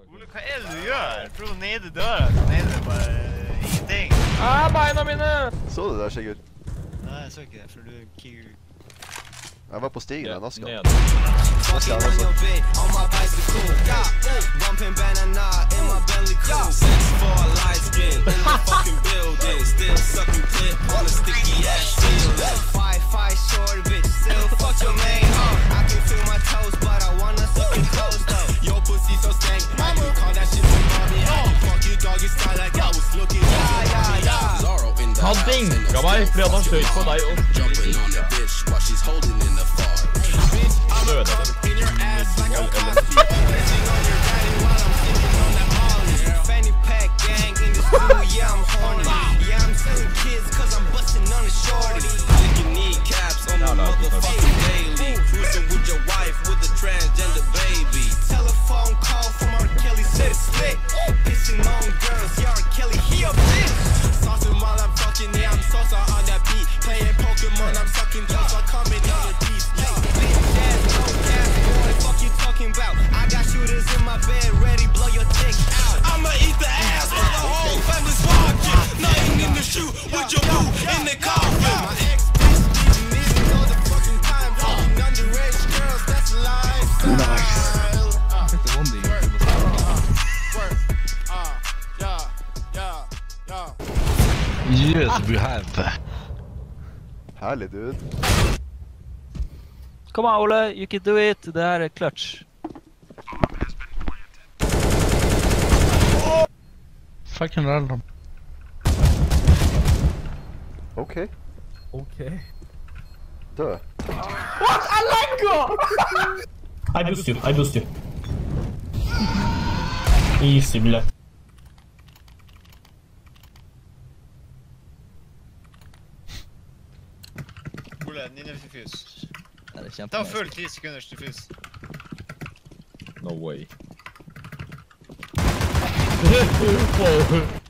Ole, hva er det du gjør? Prøv å nede døra, så nede det bare ingenting. Beina mine! Så du det, Sigurd? Nei, jeg så ikke det, for du kikker ut. Jeg var på stigen og naska. Ned. Naska han også. Han dinka meg fordi han har skjøt på deg og døde det. Yes, we have. Herlig, dude. Come on, Ole, you can do it. Det her er clutch. Fucking random. Okay. Okay. Død. What? I let go! I boost you. Easy, ble. Ole, din er diffus. Det er Ta kjempenice. full 10 sekunders diffus. No way.